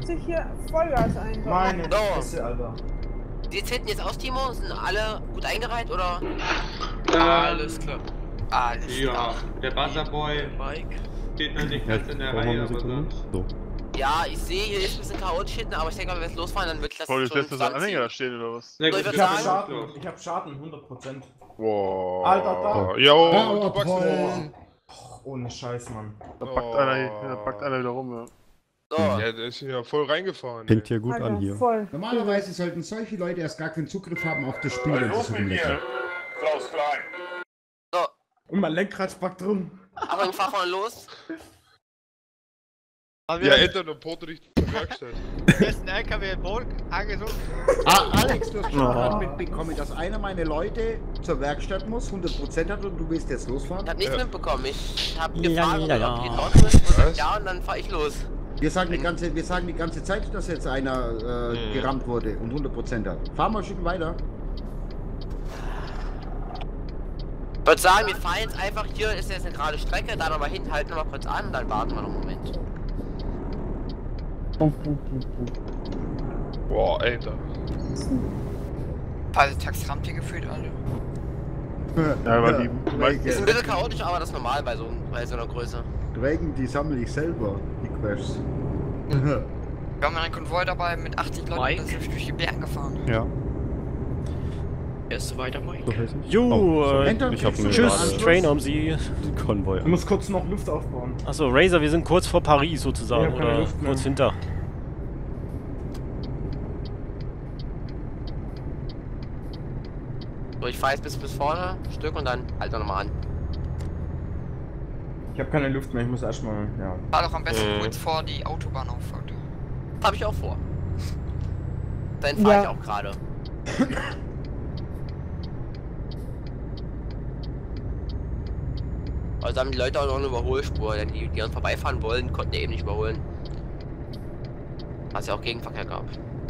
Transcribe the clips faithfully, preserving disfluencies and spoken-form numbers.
fünfzig hier Vollgas ein. Meine So. Fresse, Alter. Die zählten jetzt aus, Timo? Sind alle gut eingereiht oder? Ähm, Alles klar. Alles ja, der Buzzerboy Mike. steht noch nicht ganz in der Brauchen wir Reihe, eine aber Sekunde? sonst... So. Ja, ich sehe, hier ist ein bisschen chaotisch hinten, aber ich denke mal, wenn wir jetzt losfahren, dann wird das Soll ich schon letztes Anhänger da zusammenziehen. stehen oder was? Sehr So, gut, ich Ich wir hab fahren Schaden, los. ich hab Schaden, hundert Prozent. Wow. Alter, da. Jo, Ja, du packst toll. Ohne Scheiß, Mann. Da packt einer, hier- da packt einer wieder rum, ja. So, Ja, der ist ja voll reingefahren. Fängt ey. hier gut Alter, an hier. voll. Normalerweise sollten solche Leute erst gar keinen Zugriff haben auf das Spiel, wenn sie so rumlecken. Klaus Klein. so. Und mein Lenkrad spackt rum. Achtung, fahr vorne los. Ja, Eltern und Porto Richtung zur Werkstatt. Ist ein L K W in Burg angesucht. Ah, Alex, du hast schon gerade mitbekommen, dass einer meiner Leute zur Werkstatt muss, hundert Prozent hat und du willst jetzt Ich losfahren? hab nichts Ja. mitbekommen. Ich hab Ja, gefragt, ja, ob ja. die in Ordnung ist. Und Was? sagt ja, und dann fahr ich los. Wir sagen die ganze, wir sagen die ganze Zeit, dass jetzt einer äh, Mhm. gerammt wurde und hundert Prozent hat. Fahr mal ein Stück weiter. Ich würde sagen, wir fahren jetzt einfach, hier ist jetzt eine gerade Strecke, da nochmal hin, halten nochmal kurz an und dann warten wir noch einen Moment. Boah, Alter. Also Taxi rammt hier gefühlt alle. Ja, aber die, die meisten. Ist ein bisschen chaotisch, aber das ist normal bei so, bei so einer Größe. Dragon, die sammle ich selber, die Quests. Wir haben einen Konvoi dabei mit achtzig Leuten, Mike? das ist durch die Berge gefahren. Ja. Er ist weiter, Mike. So heißt es. Jo, Oh, sorry. äh, ich hab mir tschüss, gerade Train um Sie. den Konvoi. Du musst kurz noch Luft aufbauen. Achso, Razer, wir sind kurz vor Paris sozusagen, Ich hab keine oder Luft mehr. kurz hinter. So, ich fahr jetzt bis, bis vorne, ein Stück und dann halt nochmal an. Ich hab keine Luft mehr, ich muss erstmal, ja. Fahr doch am besten Mhm. kurz vor die Autobahnauffahrt. Das hab ich auch vor. Dann fahr Ja. ich auch gerade. Also haben die Leute auch noch eine Überholspur, denn die, die uns vorbeifahren wollen, konnten ja eben nicht überholen. Was ja auch Gegenverkehr gab.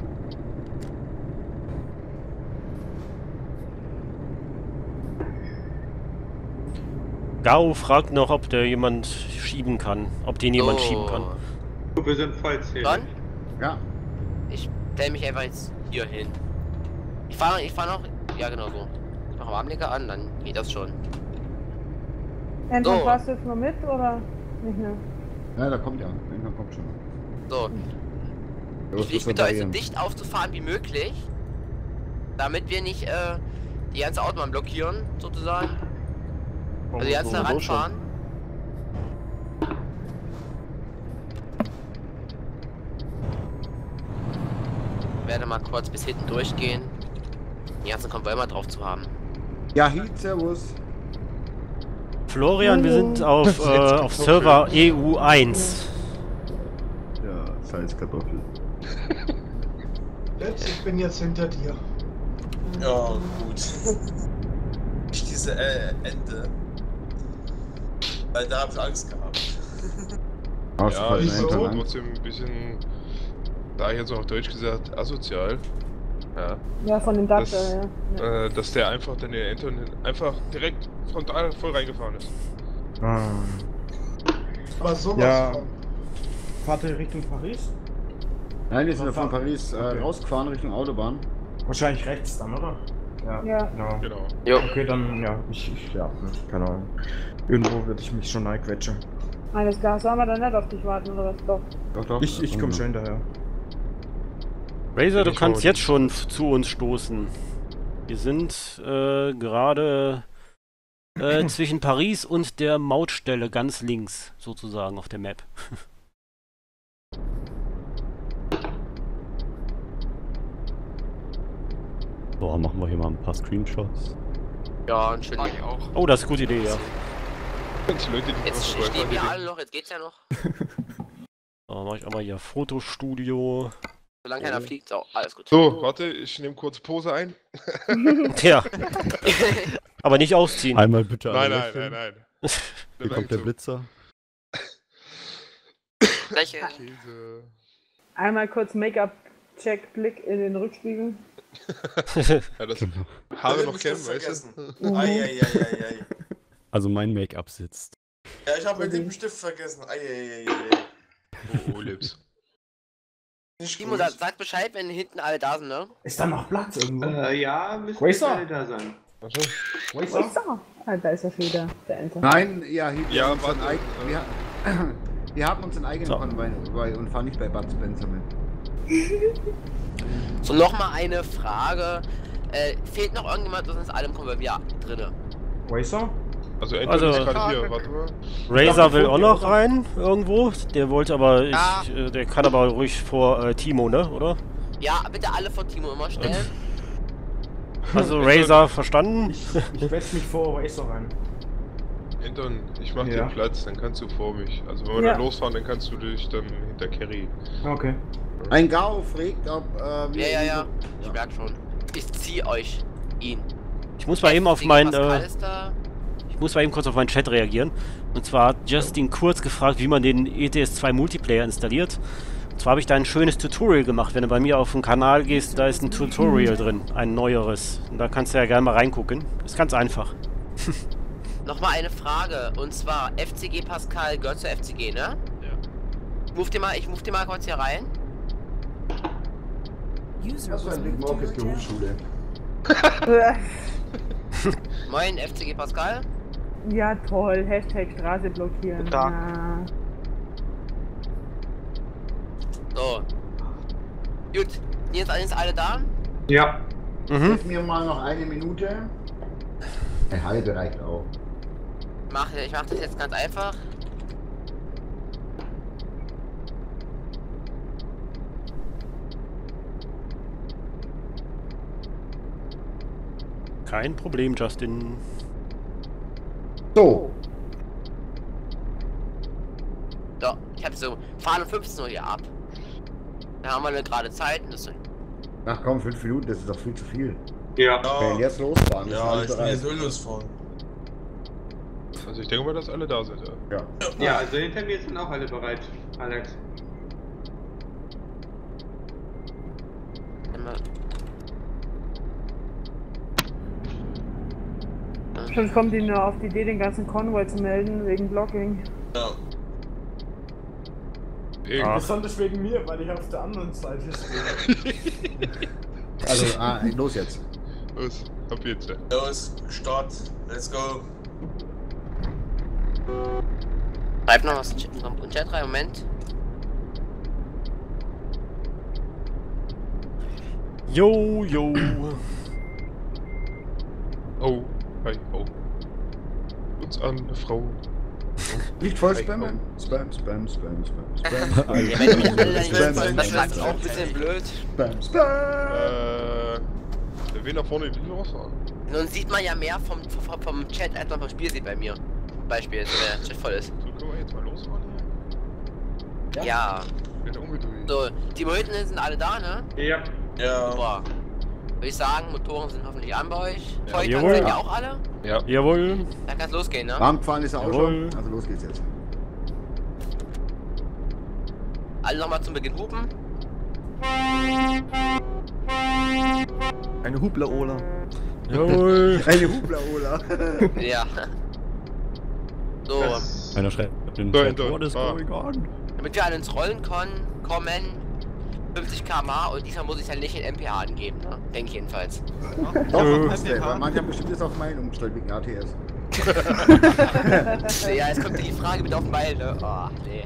Gao fragt noch, ob der jemand schieben kann. Ob den jemand So. schieben kann. Wir sind vollzählig. Dann? Ja. Ich stell mich einfach jetzt hier hin. Ich fahre ich fahr noch. Ja, genau so. Ich mach am Armlenker an, dann geht das schon. Anton, So. fährst du jetzt noch mit oder nicht mehr? Ja, da kommt ja. Irgendwann kommt schon. So. Ja, was Ich, ich muss man bitte euch so variieren? dicht aufzufahren wie möglich. Damit wir nicht äh, die ganze Autobahn blockieren, sozusagen. Also die ganze ranfahren. Ich werde mal kurz bis hinten durchgehen. Die ganzen Konvoi mal drauf zu haben. Ja, Heat, servus. Florian, wir sind auf, äh, auf Server E U eins. Ja, Salzkartoffel. Jetzt, ich bin jetzt hinter dir. Ja, gut. Nicht diese äh, Ende. Weil da hab ich Angst gehabt. Hast Ja, du ist falsch so einen trotzdem ein bisschen, da ich jetzt noch auf Deutsch gesagt, asozial. Ja. Ja, von dem Das, Dachs, ja. ja. äh, dass der einfach dann der Anton einfach direkt frontal voll reingefahren ist. Ah. Aber sowas Ja. von. Fahrt ihr Richtung Paris? Nein, wir sind ja von Okay. Paris äh, rausgefahren Richtung Autobahn. Wahrscheinlich rechts dann, oder? Ja. Ja. Genau. Genau. Jo. Okay, dann, ja, ich, ich ja, keine Ahnung. Irgendwo würde ich mich schon reinquetschen. Alles klar, sollen wir dann nicht auf dich warten oder was? Doch. Doch, doch. Ich, ich komm schon hinterher. Razer, du Ich kannst auch jetzt nicht. schon f- zu uns stoßen. Wir sind äh, gerade äh, zwischen Paris und der Mautstelle ganz links, sozusagen, auf der Map. So, machen wir hier mal ein paar Screenshots. Ja, und schön. Mach ich auch. Oh, das ist eine gute Idee, ja. Die Leute, die Jetzt vorbeifahren, stehen die wir alle noch, jetzt geht's ja noch. So, mache ich einmal hier Fotostudio. Solange keiner fliegt, so, alles gut. So, warte, ich nehme kurz Pose ein. Tja. Aber nicht ausziehen. Einmal bitte Nein, alle nein, nein, lächeln. nein. Hier kommt der Blitzer. Lächeln. Käse. Einmal kurz Make-up-Check, Blick in den Rückspiegel. Ja, das Genau. Haare noch Ich kennen, hab's weißt du? vergessen. Eieieiei. Also mein Make-up sitzt. Ja, ich hab meinen Lippenstift vergessen. Eieieiei. Oh, oh, Lips. Timo, sag, sag Bescheid, wenn hinten alle da sind, ne? Ist da noch Platz irgendwo? Äh, ja, müssen Racer? alle da sein. Warte. Racer? So. Ah, da ist er schon wieder, der Enter. Nein, ja, hier, Ja, wir, haben warte. unseren eig- wir, wir haben unseren eigenen So. Konvoi bei- und fahren nicht bei Bud Spencer mit. So, nochmal eine Frage. Äh, fehlt noch irgendjemand, sonst ist allem kommen wir wieder drinne. Racer? Also Anton Also- ist gerade hier, warte mal. Razer will auch noch rein, irgendwo. Der wollte aber, ich, Ja. äh, der kann aber ruhig vor äh, Timo, ne, oder? Ja, bitte alle vor Timo immer stellen. Also Razer verstanden? Ich, ich wetze mich vor Racer rein. Anton, ich mach Ja. dir Platz, dann kannst du vor mich. Also wenn wir Ja. dann losfahren, dann kannst du dich dann hinter Carry. Okay. Ein Gau fragt, ob äh, wir. Ja, ja, ja. Ja. Ich merk schon. Ich zieh euch ihn. Ich muss mal eben auf Deswegen mein, Pascal äh, ist da. ich muss mal eben kurz auf meinen Chat reagieren. Und zwar hat Justin kurz gefragt, wie man den E T S zwei Multiplayer installiert. Und zwar habe ich da ein schönes Tutorial gemacht. Wenn du bei mir auf den Kanal gehst, da ist ein Tutorial drin, ein neueres. Und da kannst du ja gerne mal reingucken. Ist ganz einfach. Nochmal eine Frage. Und zwar, F C G Pascal gehört zur F C G, ne? Ja. Move dir mal, ich move dir mal kurz hier rein. Das war ein Big Morkes Berufsschule. Moin, F C G Pascal. Ja, toll. Hashtag Straße blockieren. Tag. Ja. So. Gut. Jetzt sind alle da? Ja. Mhm. Gib mir mal noch eine Minute. Ein halbe reicht auch. Mach, ich mach das jetzt ganz einfach. Kein Problem, Justin. So. So, ich hab so. Fahren um fünfzehn Uhr hier ab. Da haben wir eine gerade Zeit. Und das Ach komm, fünf Minuten, das ist doch viel zu viel. Ja. Wenn jetzt losfahren, ist Ja, alles ich bin bereit. jetzt öllos fahren. Also ich denke mal, dass alle da sind, ja. Ja. Ja, also hinter mir sind auch alle bereit, Alex. immer. Sonst kommt die nur auf die Idee, den ganzen Konvoi zu melden, wegen Blocking. Ja. Irgend- Besonders wegen mir, weil ich auf der anderen Seite stehe. Also, ah, los jetzt. Los, ab jetzt. Ja. Los, Start, let's go. Schreib noch was im Chat rein, Moment. Jo, jo. Oh, hi, oh. Uns an, eine Frau. Nicht voll Hi, spammen. oh. Spam, spam, spam, spam, spam. Ja, wenn mich alle dann Spam, nicht spam, das spam, ist auch ein bisschen blöd. Spam, spam. Äh, der will nach vorne in die rausfahren. Nun sieht man ja mehr vom, vom, vom Chat, als man vom Spiel sieht bei mir. Zum Beispiel, jetzt, wenn der Chat voll ist. So, können wir jetzt mal losfahren hier? Ja. Ich bin umgedreht. So, die Leute sind alle da, ne? Ja. Ja. Super. Würde ich sagen, Motoren sind hoffentlich an bei euch. Ja. Feuertank Jawohl. sind ja auch alle. Ja. Jawohl. Dann kann's losgehen, ne? Warm gefahren ist er auch Jawohl. schon. Also los geht's jetzt. Alle nochmal zum Beginn hupen. Eine Hubla-Ola. Jawohl. Eine Hubla-Ola. Ja. So, Das, Einer schreibt in den So, Chat, Anton. what is Ah. going on? damit wir alle ins Rollen kommen, kommen fünfzig Kilometer pro Stunde und diesmal muss ich dann nicht in M P A angeben, ne? Denke ich jedenfalls. Doch, Äh. das ist weil manche haben bestimmt jetzt auf meinen umgestellt wegen A T S. Ja, jetzt kommt die Frage mit auf den Beil, ne? Oh, nee.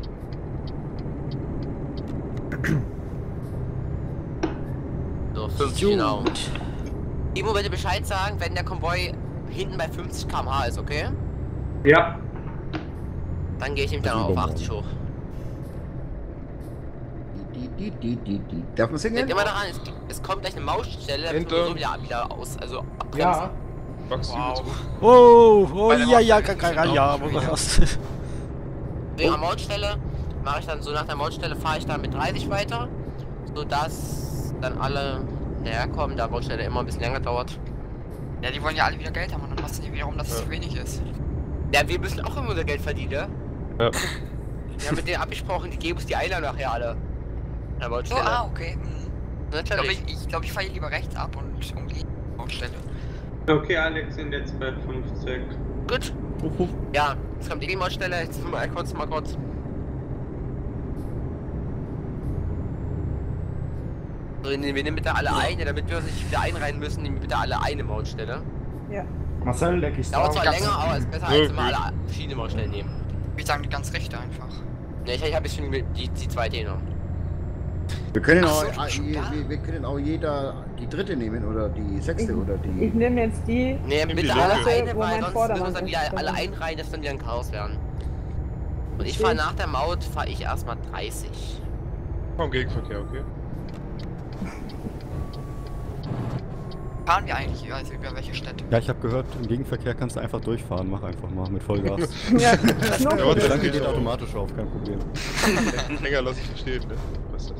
So, fünfzig genau. Timo, bitte Bescheid sagen, wenn der Konvoi hinten bei fünfzig Kilometer pro Stunde ist, okay? ja. Dann gehe ich nämlich dann Das auf übermorgen. achtzig hoch. Die, die, die, die, die. Darf man singen? Denkt immer daran, es, es kommt gleich eine Mausstelle, da müssen wir Hinter. so wieder, wieder aus, also abbremsen. Ja. Max, Wow. Oh, oh, Bei der ja, ja, Mautstelle ja, sind ja, auch wo wieder. warst du? Wegen der Mautstelle mache ich dann so nach der Mautstelle fahre ich dann mit dreißig weiter, sodass dann alle herkommen, da Mautstelle immer ein bisschen länger dauert. Ja, die wollen ja alle wieder Geld haben und dann passt es nicht wiederum, dass es Ja. zu wenig ist. Ja, wir müssen auch immer unser Geld verdienen, ne? Ja. Wir haben mit denen abgesprochen, die geben uns die Eiler nachher alle. An der So, Mautstelle. ah, okay. Mhm. Ich glaube, Natürlich. ich, ich, glaub, ich fahre hier lieber rechts ab und um die Baustelle. Okay, Alex sind jetzt bei fünfzig. Gut. Ja, jetzt kommt die Mautstelle, jetzt mal kurz, mal kurz. Also, wir nehmen bitte alle eine, damit wir uns nicht wieder einreihen müssen, nehmen wir bitte alle eine Mautstelle. Ja. Marcel, leck ich Dauert zwar Ganz- länger, aber es ist besser, Ja, als immer gut. alle verschiedene Mautstellen nehmen. Ich sagen die ganz rechte einfach. Ne, ich, ich habe jetzt schon die, die zweite genommen. Wir können, Ach auch, so, äh, schon da? wir, wir können auch jeder die dritte nehmen oder die sechste Ich- oder die. Ich nehme jetzt die. Ne, Nimm bitte die alle Lücke. eine, Wo weil mein sonst Vordermann müssen wir uns dann ist, wieder alle dann- einreihen, das dann wieder ein Chaos werden. Und ich Okay. fahre nach der Maut, fahre ich erstmal dreißig. Komm, Gegenverkehr, okay? Fahren wir eigentlich also über welche Städte? Ja, ich habe gehört, im Gegenverkehr kannst du einfach durchfahren. Mach einfach mal mit Vollgas. Ja, Ja, Knopf. warte. Der Tanke geht geht auch. automatisch auf, kein Problem. Länger lass ich verstehen, ne? Was ist das?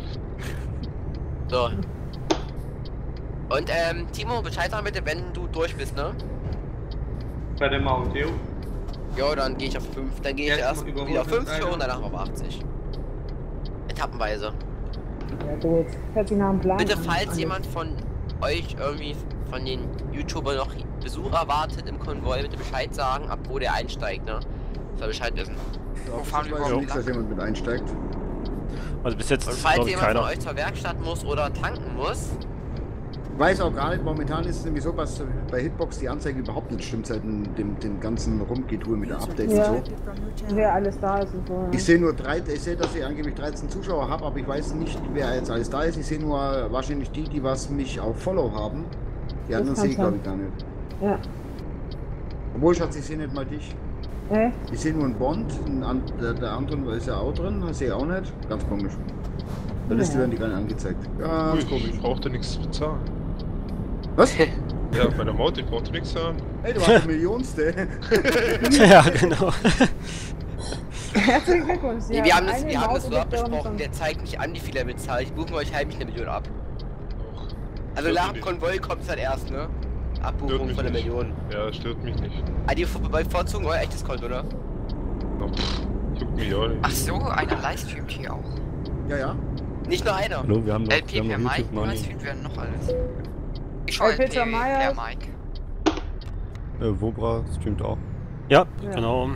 So. Und ähm, Timo, Bescheid sagen bitte, wenn du durch bist, ne? Bei der Maut, jo. Jo, dann gehe ich auf fünf, dann gehe ich Jetzt erst mal überholen wieder auf uns fünfzig einer. und danach auf achtzig. Etappenweise. Ja gut, hört sich nach einem Plan Bitte, an. falls Alles. jemand von euch irgendwie von den YouTubern noch Besuch erwartet im Konvoi, bitte Bescheid sagen, ab wo der einsteigt, ne? Soll Bescheid wissen. Wo fahren wir weiß überhaupt nichts, dass lang? jemand mit einsteigt. Also bis jetzt Und ist, falls glaube ich, jemand keiner. von euch zur Werkstatt muss oder tanken muss, Ich weiß auch gar nicht, momentan ist es nämlich so, was bei Hitbox die Anzeige überhaupt nicht stimmt, seit dem, dem, dem ganzen Rumgetue mit den Updates Ja. und so. Wer alles da ist und so. Ich sehe nur drei, ich sehe, dass ich angeblich dreizehn Zuschauer habe, aber ich weiß nicht, wer jetzt alles da ist. Ich sehe nur wahrscheinlich die, die was mich auf Follow haben. Die Das anderen kann sehe ich sein. glaube ich gar nicht. Ja. Obwohl, Schatz, ich sehe nicht mal dich. Äh? Ich sehe nur einen Bond, ein, an- der, der Anton ist ja auch drin, das sehe ich auch nicht. Ganz komisch. Bei der Liste Ja. werden die gar nicht angezeigt. Ui, Ganz komisch. ich brauchte nichts zu bezahlen. Was? Ja, bei der Maut, ich brauchte nichts zahlen. Ey, du warst der Millionste. Ja, genau. Herzlichen Glückwunsch. nee, Ja, wir haben das, eine wir haben Maut das so und mit der abgesprochen, Umsonst. der zeigt nicht an, wie viel er bezahlt. Ich buche euch heimlich eine Million ab. Auch. Also Stört nach mich dem nicht. Konvoi kommt es halt erst, ne? Stört Abbuchung mich von der nicht. Million. Ja, stört mich nicht. Ah, die bevorzugen euer echtes Konto, ne? Doch, juckt mich auch nicht. Ach so, einer livestreamt hier auch. Ja, ja. Nicht nur einer. Hallo, wir haben noch, L wir P haben per noch Mike, YouTube Money. livestreamt werden noch alles. Ich schaue Äh, L P Peter per Myers. Mike. Äh, Wobra streamt auch. Ja, Ja. genau.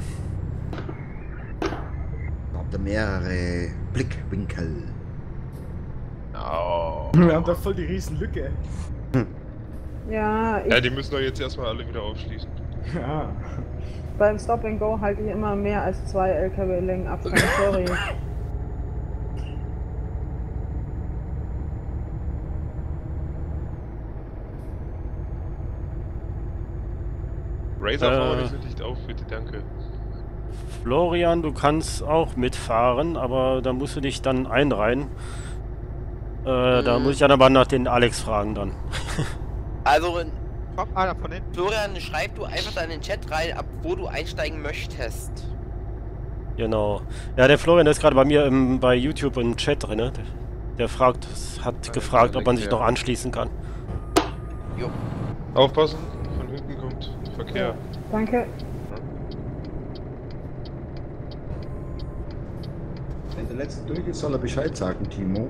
Da habt ihr mehrere Blickwinkel. Oh. Wir haben doch voll die riesen Lücke. Ja, ich, Ja, die müssen doch jetzt erstmal alle wieder aufschließen. Ja. beim Stop and Go halte ich immer mehr als zwei L K W-Längen Abstand. Sorry. Razer, Äh. fahr mal nicht Licht auf, bitte, danke. Florian, du kannst auch mitfahren, aber da musst du dich dann einreihen. Äh, Da Mhm. muss ich dann aber nach den Alex fragen dann. Also, Kommt einer von hinten. Florian, schreib du einfach da in den Chat rein, ab wo du einsteigen möchtest. Genau. Ja, der Florian der ist gerade bei mir im, bei YouTube im Chat drin. Der, der fragt, hat Ja, gefragt, ob man sich ja. noch anschließen kann. Jo. Aufpassen, von hinten kommt Verkehr. Danke. Wenn der letzte durch ist, soll er Bescheid sagen, Timo.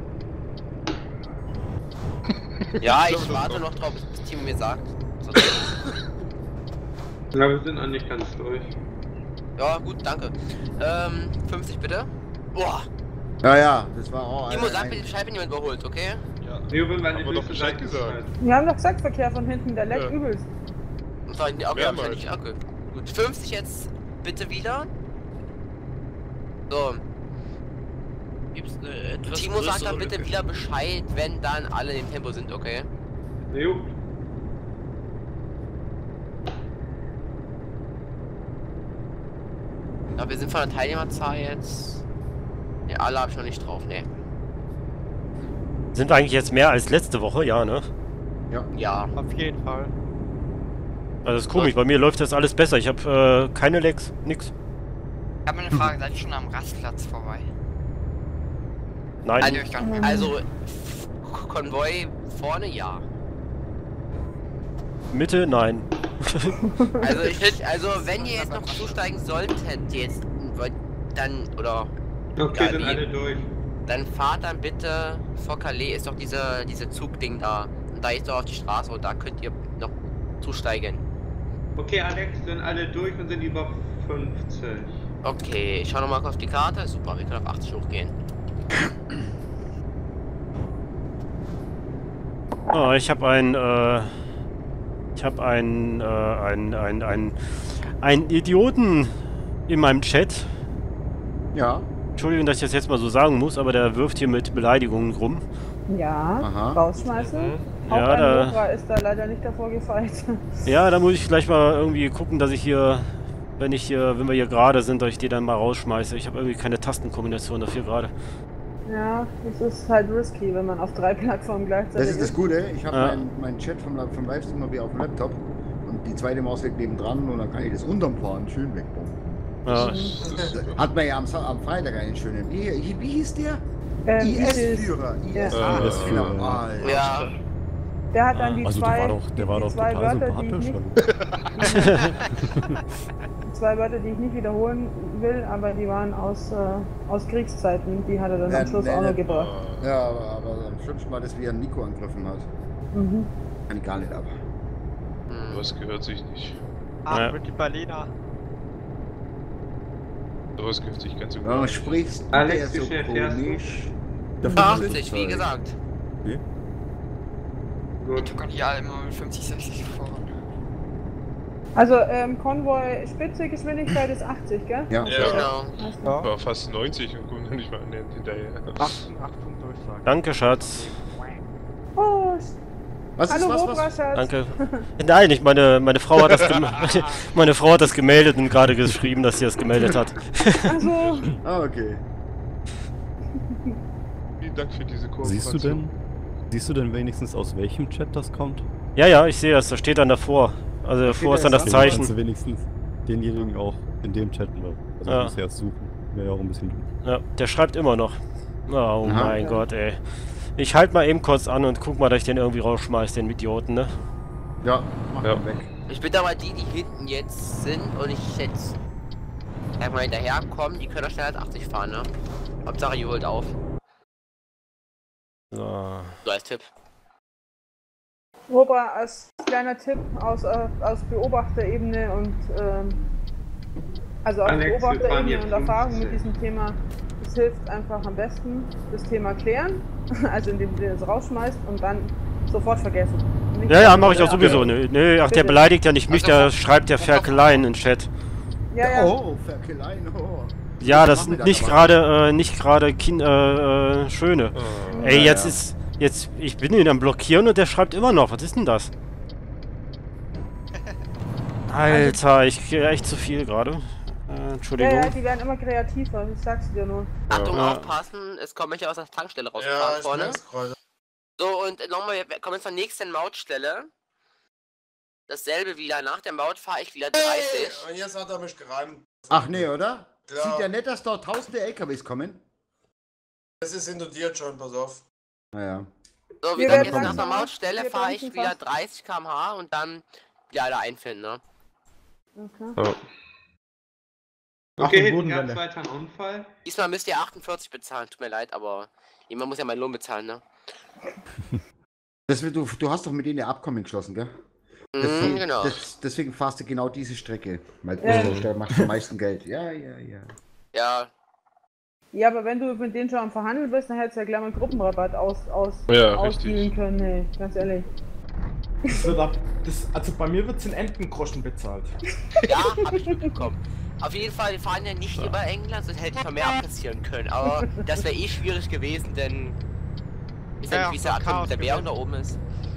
Ja, Ich glaube, ich das warte kommt. noch drauf, bis das Team mir sagt. So, Ich glaube, wir sind noch nicht ganz durch. ja, gut, danke. Ähm, fünfzig bitte. Boah, Ja, ja, das war auch Timo, eine- sag bitte Bescheid, wenn jemand überholt, okay? Ja. Jo, wenn wir an Haben die wir doch höchste Bescheid Seite gesagt. schreiben. Wir haben doch gesagt, Verkehr von hinten, der leckt Ja. übelst. Und zwar, okay, Mehrmals. wahrscheinlich, okay. Gut, fünfzig jetzt bitte wieder. So, Gibt's eine etwas Timo sagt dann größere bitte Lücke. wieder Bescheid, wenn dann alle im Tempo sind, okay? Jo. Ja, wir sind von der Teilnehmerzahl jetzt. Ne, alle hab ich noch nicht drauf, ne. Sind wir eigentlich jetzt mehr als letzte Woche? Ja, ne? Ja. Auf jeden Fall. Also das ist komisch, bei mir läuft das alles besser. Ich habe äh, keine Lags, nix. Ich habe eine Frage, seid ihr schon am Rastplatz vorbei? Nein. Seid ihr euch gar nicht mehr? Also, F- Konvoi vorne, ja. Mitte? Nein. Also, ich, also wenn ihr jetzt noch zusteigen solltet, jetzt, wollt- dann, oder, Okay, Egal sind wie. alle durch. dann fahrt dann bitte, vor Calais ist doch diese, diese Zugding da. Und da ist doch auf die Straße und da könnt ihr noch zusteigen. Okay, Alex, sind alle durch und sind über fünfzig. Okay, ich schau nochmal auf die Karte. Super, wir können auf achtzig hochgehen. Oh, ich habe ein, äh, ich habe ein, äh, ein, ein, ein, ein Idioten in meinem Chat. Ja. Entschuldigung, dass ich das jetzt mal so sagen muss, aber der wirft hier mit Beleidigungen rum. Ja, Aha. rausschmeißen. Mhm. Auch Ja, ein da- Cobra ist da leider nicht davor gefeit. Ja, da muss ich gleich mal irgendwie gucken, dass ich hier, wenn ich hier, wenn wir hier gerade sind, dass ich die dann mal rausschmeiße. Ich habe irgendwie keine Tastenkombination dafür gerade. Ja, das ist halt risky, wenn man auf drei Plattformen gleichzeitig Das ist das Gute. Ich habe Ja. meinen mein Chat vom, vom Livestream mal wieder auf dem Laptop und die zweite Maus liegt nebendran und dann kann ich das unterm Fahren schön wegbomben. Ja. Das ist super. Hat man ja am, Sa- am Freitag einen schönen. Wie, wie wie hieß der? Ähm, I S-Führer. Ja. Äh, I S-Führer. Führer, Ah, ja. Ja, Der hat dann die Also zwei, der war doch, der war die doch zwei total Wörter, die ich sympathisch. nicht, und- die zwei Wörter, die ich nicht wiederholen will, aber die waren aus, äh, aus Kriegszeiten. Die hat er dann Ja, am Schluss nee, auch nee. noch gebracht. Ja, aber, aber am schlimmsten war das, wie er Nico angegriffen hat. Mhm. Kann ich gar nicht ab. hm. Was gehört sich nicht. Ah, Ja. mit die Berliner. Sowas gehört sich ganz so Warum gut. sprichst du Alex, der wie so schnell fährst du? komisch? achtzig, wie gesagt. Gut. Ich kann hier alle immer mit fünfzig, sechzig fahren. Also, ähm, Konvoi, Spitzegeschwindigkeit ist achtzig, gell? Ja. Ja. Genau. Alles klar. War fast neunzig und kommt noch nicht mal annähernd hinterher. achtundachtzig Durchsage. Danke, Schatz. Oh, Was ist hallo was, Robra, was? Schatz. Danke. Nein, ich meine, meine Frau hat das gem meine Frau hat das gemeldet und gerade geschrieben, dass sie das gemeldet hat. Also, Ah, okay. Vielen Dank für diese Kooperation. Siehst du denn, siehst du denn wenigstens aus welchem Chat das kommt? Ja, ja, ich sehe das. Da steht dann davor. Also davor ist dann das das Dann Zeichen. kannst du wenigstens denjenigen auch in dem Chat oder also Ja. musst du erst suchen. Wäre ja auch ein bisschen dumm. Ja, der schreibt immer noch. Oh Aha. mein Gott, ey. Ich halte mal eben kurz an und guck mal, dass ich den irgendwie rausschmeiß, den Idioten, ne? Ja, mach Ja. mal weg. Ich bin aber die, die hinten jetzt sind und ich jetzt sag mal hinterherkommen, die können auch schneller als achtzig fahren, ne? Hauptsache ihr holt auf. So. So als Tipp. Robra, als kleiner Tipp aus, äh, aus Beobachterebene und ähm, also aus Alex, wir fahren Beobachterebene jetzt und Erfahrung mit fünfzehn. diesem Thema, es hilft einfach am besten, das Thema klären, also indem du es rausschmeißt und dann sofort vergessen. Nicht Ja, ja, mache ich auch Ja. sowieso. Nö, nö, ach, der Bitte. beleidigt ja nicht mich, Also, der schreibt ja Ferkeleien in den Chat. Ja, ja. Oh, Verkeleien, oh. Ja, das Machen wir ist dann nicht aber. gerade, äh, nicht gerade kin äh, äh, schöne. Oh, Ey, Ja, jetzt ja. ist, jetzt, ich bin ihn am Blockieren und der schreibt immer noch. Was ist denn das? Alter, ich kriege echt zu viel gerade. Äh, Ja, Entschuldigung. ja, die werden immer kreativer, ich sag's dir nur. Achtung, Ja. aufpassen, es kommt welche aus der Tankstelle Ja, rausgefahren ich vorne. merk's gerade. So, und nochmal, wir kommen zur nächsten Mautstelle. Dasselbe wieder, nach der Maut fahre ich wieder dreißig. Und jetzt hat er mich gereimt. Ach nee, oder? Klar. Sieht ja nett, dass dort tausende L K Ws kommen. Das ist induziert schon, pass auf. Naja. So, Wir wie werden gesagt, jetzt nach der langsam, Mautstelle wir fahre ich bremsen wieder fast. dreißig Kilometer pro Stunde und dann wieder alle einfinden, ne? Okay. Ja. Okay, Achtung, hinten gab's Bodenwelle. weiter einen Unfall. Diesmal müsst ihr achtundvierzig bezahlen, tut mir leid, aber jemand muss ja meinen Lohn bezahlen, ne? Das, wird- du, du hast doch mit denen ja Abkommen geschlossen, gell? Mhm, Deswegen, genau. das, deswegen fahrst du genau diese Strecke. Weil Ja. der macht am meisten Geld. Ja, ja, ja. Ja, Ja, aber wenn du mit denen schon am Verhandeln bist, dann hättest du ja gleich mal einen Gruppenrabatt aus, aus, Ja, ausdealen richtig. können, hey, ganz ehrlich. Das wird ab, das, also bei mir wird es in Entengroschen bezahlt. ja, hab ich mitbekommen. Auf jeden Fall, wir fahren ja nicht über England, sonst hätte ich noch mehr abkassieren können. Aber das wäre eh schwierig gewesen, denn ich weiß Ja, nicht, wie es der Chaos Abstand mit der Währung da gewesen. oben ist.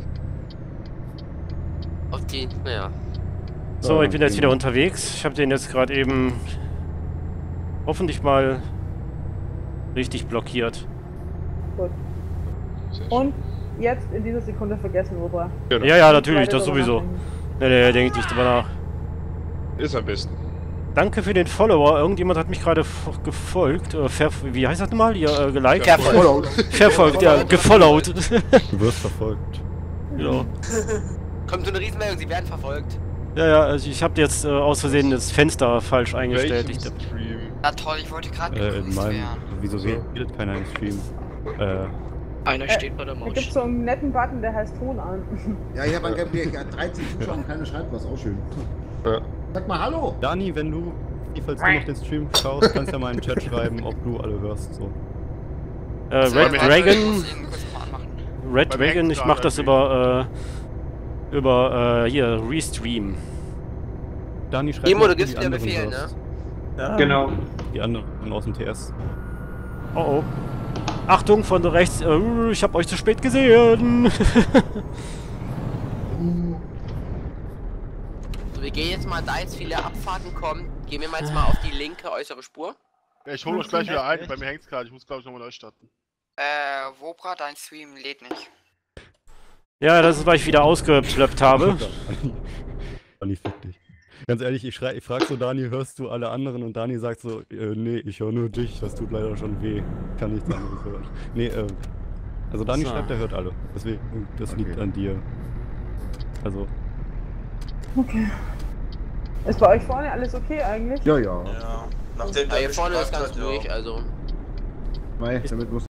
Auf die, naja. So, ich bin jetzt wieder unterwegs. Ich habe den jetzt gerade eben hoffentlich mal richtig blockiert. Gut. Sehr schön. Und jetzt in dieser Sekunde vergessen, Robra. Genau. Ja, ja, natürlich, Weiter das darüber sowieso. nachdenken. Ne, ne, denkt nicht drüber nach. Ist am besten. Danke für den Follower. Irgendjemand hat mich gerade f- gefolgt. Äh, ver wie heißt das nochmal? Ja, äh, geliked? Ja, Follow. Verfolgt, ja, gefollowt. Du wirst verfolgt. ja. Kommt so eine Riesenmeldung, sie werden verfolgt. Ja, ja, also ich habe jetzt äh, aus Versehen das Fenster falsch eingestellt. Welchen Ich, Stream? Na toll, ich wollte gerade Äh, in gegrüßt meinem. werden. Wieso redet keiner im Stream? Äh, Einer Äh, steht bei der Da Maus. gibt's so einen netten Button, der heißt Ton an. Ja, ich habe angeblich dreizehn Zuschauer und keiner schreibt was. Auch schön. Ja. Sag mal Hallo. Dani, wenn du, falls du noch den Stream schaust, kannst ja mal in den Chat schreiben, ob du alle hörst. So. äh, So, Ra warte, ich Reagan, muss eben kurz mal anmachen. Red Beim Dragon, ich Hexen mach das gerade über, äh, über, äh, hier, Restream. Dani, schreib Emo, mal, du ob gibst die dir anderen Befehl, ne? hörst. Ja. Genau. Die anderen aus dem T S. Oh oh. Achtung, von rechts, äh, ich hab euch zu spät gesehen. So, wir gehen jetzt mal, da jetzt viele Abfahrten kommen, gehen wir mal jetzt mal auf die linke äußere Spur. Ja, ich hole euch gleich wieder ein, bei mir hängt's gerade, ich muss glaube ich nochmal neu starten. Äh, Wobra, dein Stream lädt nicht. Ja, das ist, weil ich wieder ausgeplöppt habe. Dani, fick dich. Ganz ehrlich, ich, schrei, ich frag so Dani, hörst du alle anderen? Und Dani sagt so, äh, nee, ich höre nur dich, das tut leider schon weh. Kann nichts anderes hören. Nee, äh, also Dani So. schreibt, er hört alle. Deswegen, das liegt an dir. Also, Okay. Ist bei euch vorne alles okay eigentlich? Ja, ja. Ja. Nachdem Ja, der hier vorne ist gefragt ganz hat, ja. ruhig, also. Weil, damit muss